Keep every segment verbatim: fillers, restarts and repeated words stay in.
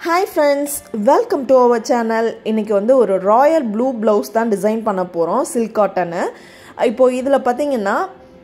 Hi friends, welcome to our channel. இன்னைக்கு வந்து ஒரு ராயல் ப்ளூ blouse தான் டிசைன் பண்ண போறோம் silk cotton. இப்போ இதுல பாத்தீங்கன்னா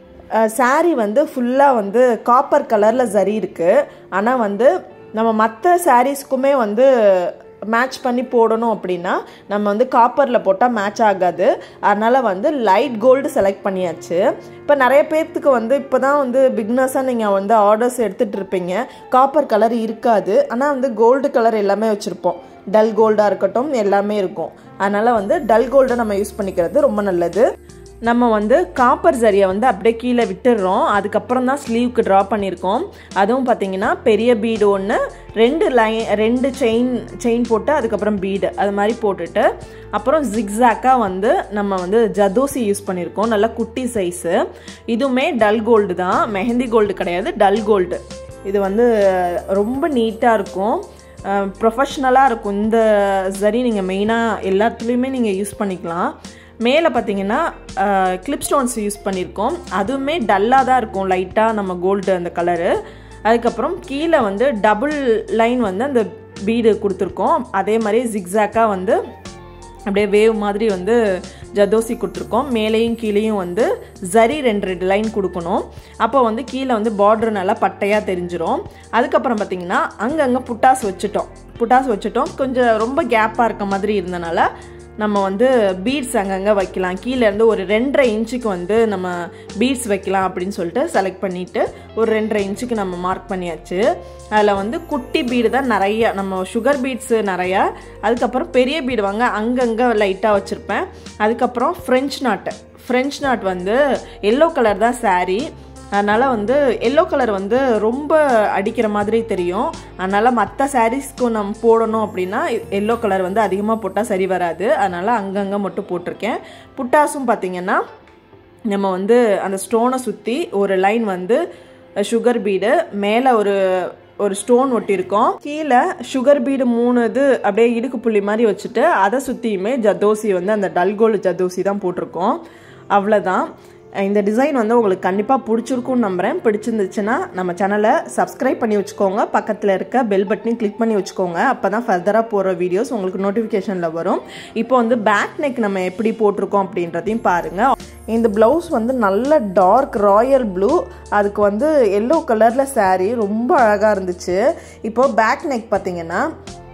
saree வந்து ஃபுல்லா வந்து காப்பர் கலர்ல ஜரி இருக்கு. ஆனா வந்து நம்ம மத்த sareesக்குமே வந்து மேட்ச் பண்ணி போடணும் அப்படினா நம்ம வந்து காப்பர்ல போட்டா மேட்ச் ஆகாது. அதனால வந்து லைட் கோல்ட் செலக்ட் பண்ணியாச்சு. இப்போ நிறைய பேருக்கு வந்து இப்போதான் வந்து பிகினர்ஸா நீங்க வந்து ஆர்டர்ஸ் எடுத்துட்டு இருப்பீங்க. காப்பர் கலர் இருக்காது. ஆனா வந்து கோல்ட் கலர் எல்லாமே வச்சிருப்போம். டல் கோல்டா இருக்கட்டும் எல்லாமே இருக்கும். அதனால வந்து டல் கோல்ட நம்ம யூஸ் பண்ணிக்கிறது ரொம்ப நல்லது. நம்ம வந்து காப்பர் ஜரியை வந்து அப்படியே கீழே விட்டுடுறோம். அதுக்கப்புறம் தான் ஸ்லீவ்க்கு ட்ரா பண்ணியிருக்கோம். அதுவும் பார்த்தீங்கன்னா பெரிய பீடு ஒன்று, ரெண்டு லைன் ரெண்டு செயின் செயின் போட்டு அதுக்கப்புறம் பீடு அது மாதிரி போட்டுட்டு அப்புறம் ஜிக்ஸாக்காக வந்து நம்ம வந்து ஜதோசி யூஸ் பண்ணியிருக்கோம். நல்லா குட்டி சைஸு. இதுவுமே டல் கோல்டு தான், மெஹந்தி கோல்டு கிடையாது, டல் கோல்டு. இது வந்து ரொம்ப நீட்டாக இருக்கும், ப்ரொஃபஷ்னலாக இருக்கும். இந்த ஜரி நீங்கள் மெயினாக எல்லாத்துலேயுமே நீங்கள் யூஸ் பண்ணிக்கலாம். மேலே பார்த்தீங்கன்னா கிளிப் ஸ்டோன்ஸ் யூஸ் பண்ணியிருக்கோம். அதுவுமே டல்லாக தான் இருக்கும், லைட்டாக நம்ம கோல்டு அந்த கலரு. அதுக்கப்புறம் கீழே வந்து டபுள் லைன் வந்து அந்த பீடு கொடுத்துருக்கோம். அதே மாதிரி ஜிக்ஸாக்காக வந்து அப்படியே வேவ் மாதிரி வந்து ஜதோசி கொடுத்துருக்கோம். மேலேயும் கீழேயும் வந்து ஜரி ரெண்டு ரெண்டு லைன் கொடுக்கணும். அப்போ வந்து கீழே வந்து பார்டர் நல்லா பட்டையாக தெரிஞ்சிடும். அதுக்கப்புறம் பார்த்தீங்கன்னா அங்கங்கே புட்டாஸ் வச்சுட்டோம் புட்டாஸ் வச்சுட்டோம் கொஞ்சம் ரொம்ப கேப்பாக இருக்க மாதிரி இருந்தனால நம்ம வந்து பீட்ஸ் அங்கங்கே வைக்கலாம். கீழேருந்து ஒரு ரெண்டரை இன்ச்சுக்கு வந்து நம்ம பீட்ஸ் வைக்கலாம் அப்படின்னு சொல்லிட்டு செலக்ட் பண்ணிவிட்டு ஒரு ரெண்டரை இன்ச்சுக்கு நம்ம மார்க் பண்ணியாச்சு. அதில் வந்து குட்டி பீடு தான் நிறையா, நம்ம சுகர் பீட்ஸு நிறையா. அதுக்கப்புறம் பெரிய பீடு வாங்க அங்கங்கே லைட்டாக வச்சுருப்பேன். அதுக்கப்புறம் ஃப்ரெஞ்ச் நாட்டு ஃப்ரெஞ்ச் நாட் வந்து எல்லோ கலர் தான் சாரீ. அதனால் வந்து எல்லோ கலர் வந்து ரொம்ப அடிக்கிற மாதிரி தெரியும். அதனால் மற்ற சாரீஸ்க்கும் நம்ம போடணும் அப்படின்னா எல்லோ கலர் வந்து அதிகமாக போட்டால் சரி வராது. அதனால் அங்கங்கே மட்டும் போட்டிருக்கேன். புட்டாஸும் பார்த்திங்கன்னா நம்ம வந்து அந்த ஸ்டோனை சுற்றி ஒரு லைன் வந்து சுகர் பீடு, மேலே ஒரு ஒரு ஸ்டோன் ஒட்டியிருக்கோம். கீழே சுகர் பீடு மூணு இது அப்படியே இடுக்கு புள்ளி மாதிரி வச்சுட்டு அதை சுற்றியுமே ஜதோசி வந்து அந்த டல்கோல்டு ஜதோசி தான் போட்டிருக்கோம். அவ்வளோதான். இந்த டிசைன் வந்து உங்களுக்கு கண்டிப்பாக பிடிச்சிருக்கும்னு நம்புகிறேன். பிடிச்சிருந்துச்சுன்னா நம்ம சேனலை சப்ஸ்கிரைப் பண்ணி வச்சுக்கோங்க. பக்கத்தில் இருக்க பெல் பட்டனையும் கிளிக் பண்ணி வச்சுக்கோங்க. அப்போ தான் ஃபர்தராக போகிற வீடியோஸ் உங்களுக்கு நோட்டிஃபிகேஷனில் வரும். இப்போ வந்து பேக் நெக் நம்ம எப்படி போட்டிருக்கோம் அப்படின்றதையும் பாருங்கள். இந்த ப்ளவுஸ் வந்து நல்ல டார்க் ராயல் ப்ளூ, அதுக்கு வந்து எல்லோ கலரில் சாரீ ரொம்ப அழகாக இருந்துச்சு. இப்போது பேக் நெக் பார்த்தீங்கன்னா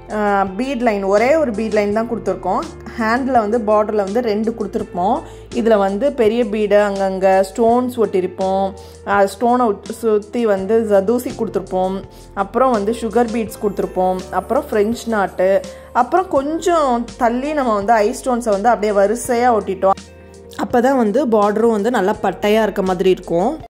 பீட் லைன், ஒரே ஒரு பீட் லைன் தான் கொடுத்துருக்கோம். ஹேண்டில் வந்து பார்டரில் வந்து ரெண்டு கொடுத்துருப்போம். இதில் வந்து பெரிய பீடு அங்கங்கே ஸ்டோன்ஸ் ஒட்டியிருப்போம். ஸ்டோனை சுற்றி வந்து ஜதூசி கொடுத்துருப்போம். அப்புறம் வந்து சுகர் பீட்ஸ் கொடுத்துருப்போம். அப்புறம் ஃப்ரெஞ்ச் நாட்டு, அப்புறம் கொஞ்சம் தள்ளி நம்ம வந்து ஐ ஸ்டோன்ஸை வந்து அப்படியே வரிசையாக ஒட்டிட்டோம். அப்போ தான் வந்து பார்டரும் வந்து நல்லா பட்டையாக இருக்க மாதிரி இருக்கும்.